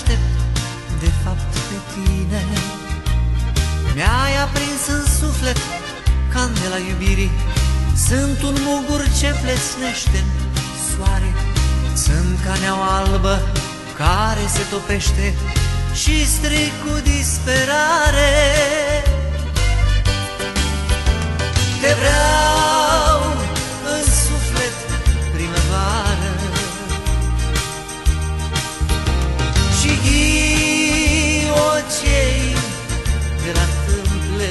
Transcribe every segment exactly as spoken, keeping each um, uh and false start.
aștept de fapt pe tine. Mi-ai aprins în suflet candela iubirii. Sunt un mugur ce plesnește în soare. Sunt ca neaua albă care se topește și strig cu disperare. Te vreau în suflet, primăvară, și ghiocei de la tâmple.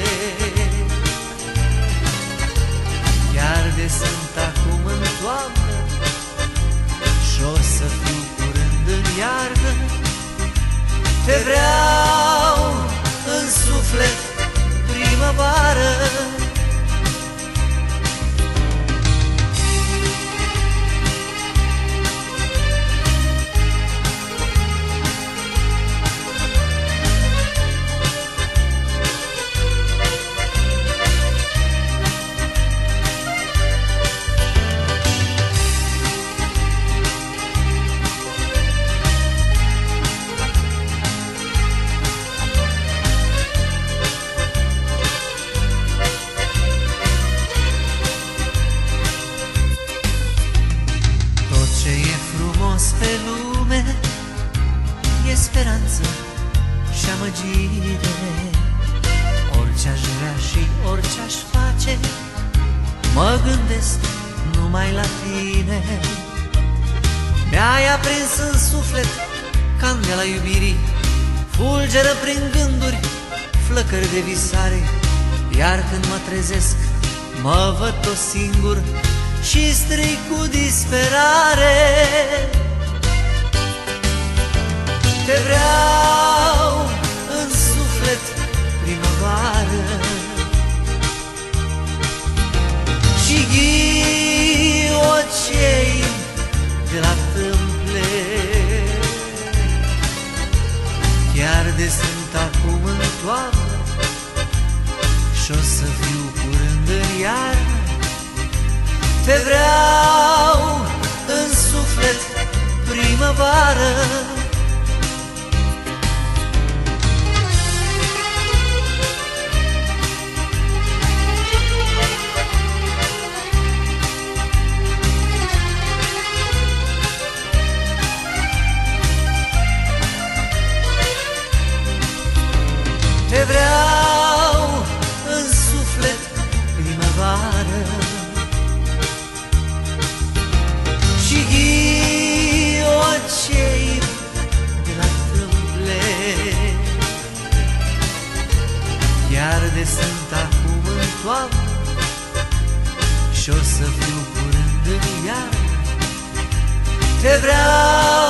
Chiar de sunt acum în toamnă și-o să fiu curând în iarnă. Te vreau în suflet, primăvară. Pe lume e speranță și amăgire. Orice aș vrea și orice aș face, mă gândesc numai la tine. Mi-ai aprins în suflet candela iubirii. Fulgeră prin gânduri flăcări de visare. Iar când mă trezesc, mă văd tot singur și strig cu disperare. Te vreau în suflet, primăvară, și ghiocei de la tâmple. Chiar de sunt acum în toamnă și-o să fiu curând în iarnă. Te vreau în suflet, primăvară. Te vreau în suflet, primăvară, și ghiocei de la tâmple. Chiar de sunt acum în toamnă și-o să fiu curând în iarnă. Te vreau